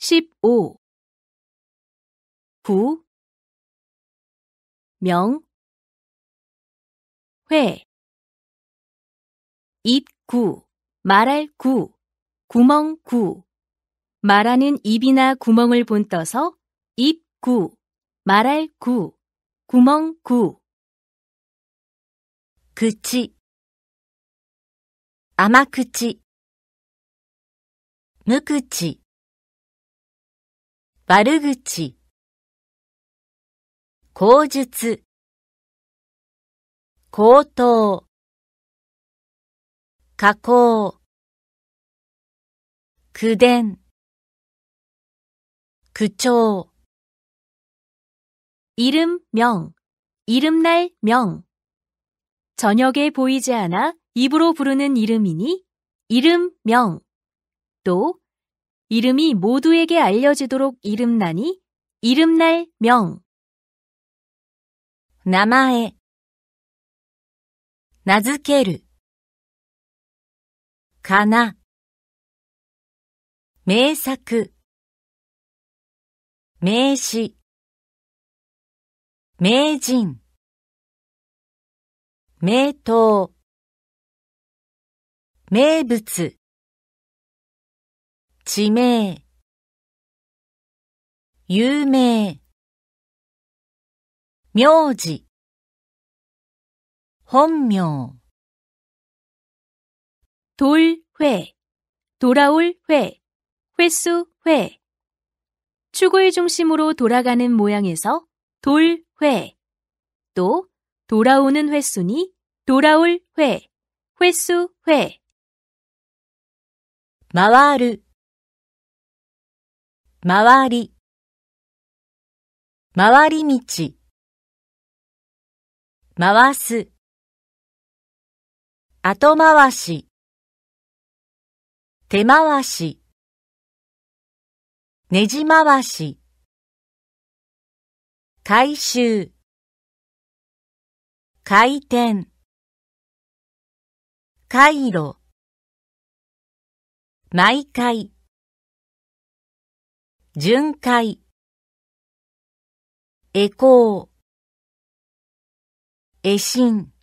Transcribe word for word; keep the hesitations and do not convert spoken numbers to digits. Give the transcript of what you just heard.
십오. 구. 명. 회. 입구, 말할 구, 구멍 구. 말하는 입이나 구멍을 본떠서 입구, 말할 구, 구멍 구. 口、甘口、無口、悪口、口述、口頭、加工、口伝、口調。 이름, 명, 이름날, 명. 저녁에 보이지 않아 입으로 부르는 이름이니 이름, 명. 또 이름이 모두에게 알려지도록 이름나니 이름날, 명. 名前、名付ける、かな、名作、名詞、名人、名刀、名物、地名、有名、名字、本名。 돌회, 돌아올 회, 횟수 회. 축을 중심으로 돌아가는 모양에서 돌회. 또 돌아오는 횟수니 돌아올 회, 횟수 회. 回る、回り、回り道、回す、後回し、手回し、ねじ回し、回収、回転、回路、毎回、巡回、回向、会心。